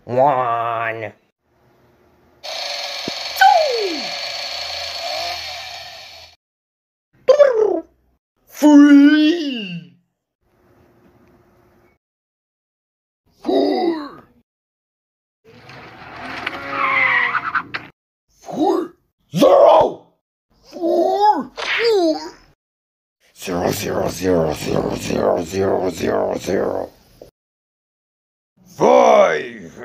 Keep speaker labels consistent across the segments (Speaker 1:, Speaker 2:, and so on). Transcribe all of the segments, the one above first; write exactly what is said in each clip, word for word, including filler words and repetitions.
Speaker 1: One. Three. Four. Four. Zero. Four. Four. Zero, zero, zero, zero, zero, zero, zero, zero. Five.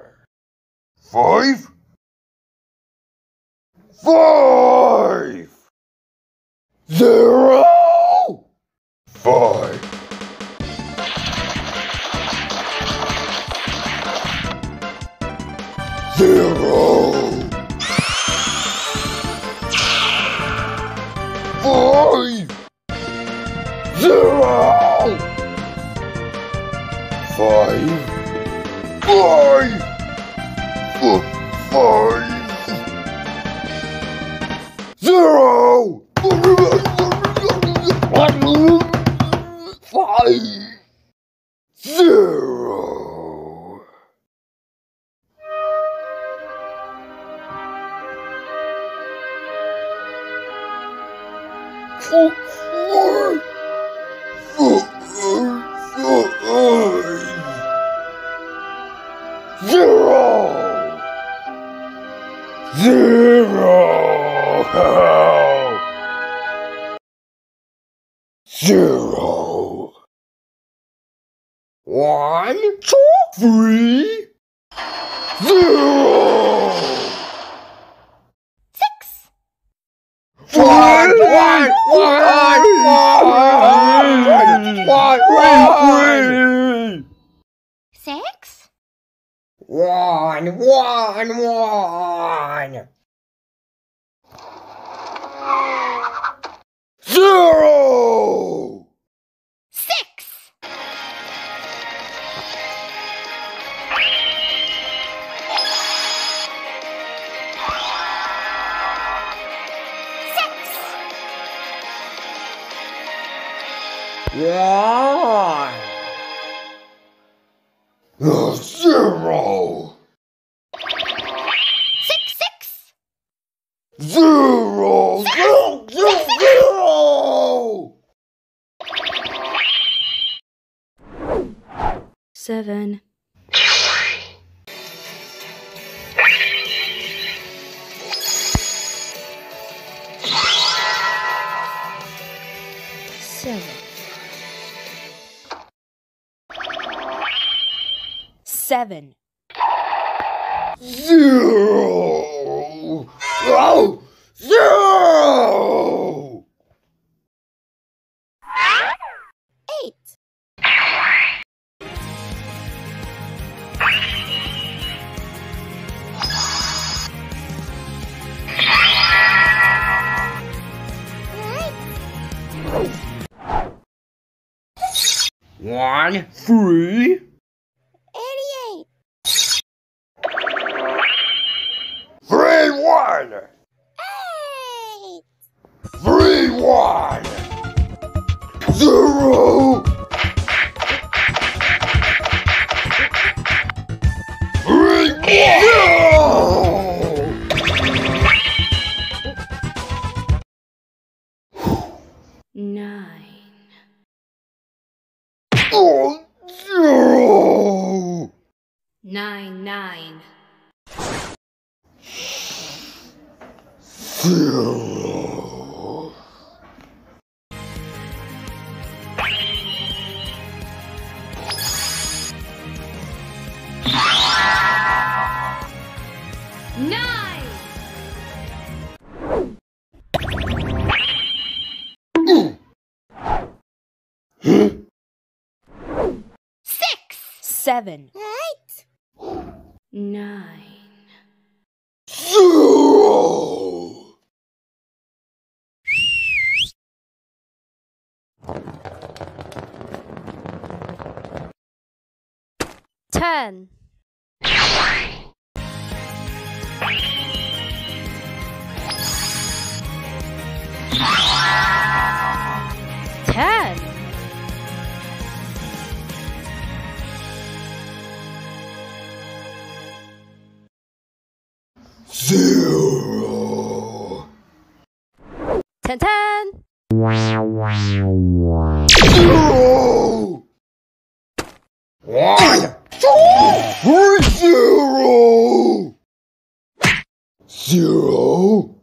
Speaker 1: Five. Five. Zero. Five. Zero. Five. Zero. Five. Five. F- Five. Zero. Five. Zero. Four. Four. Four. Five. Zero. Zero. Zero. One, two, three. Zero.
Speaker 2: Six.
Speaker 1: One, one, one, one, one, one.
Speaker 2: Six.
Speaker 1: One, one, one. Zero.
Speaker 2: Six. Six.
Speaker 1: One. Uh, Zero.
Speaker 2: Six. Six.
Speaker 1: Zero. Zero. Zero. Zero.
Speaker 2: Seven. Seven. Seven.
Speaker 1: Zero. Oh, zero.
Speaker 2: Eight.
Speaker 1: One, three.
Speaker 2: Eighty-eight.
Speaker 1: Three, one.
Speaker 2: Eight.
Speaker 1: Three, one. Zero. Three, zero.
Speaker 2: Nine.
Speaker 1: Oh, zero.
Speaker 2: Nine. Nine.
Speaker 1: Zero.
Speaker 2: Nine. Six. Seven. Eight. Nine.
Speaker 1: Zero.
Speaker 2: Ten. Ten.
Speaker 1: Zero.
Speaker 2: Ten, ten.
Speaker 1: Zero. One. Two. Zero. Zero.